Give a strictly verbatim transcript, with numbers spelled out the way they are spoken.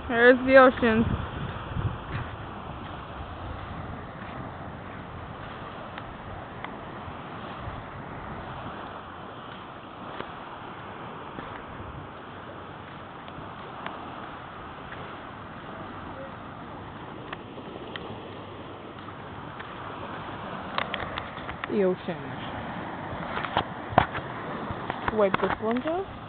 There's the ocean. The ocean. Wipe this one off.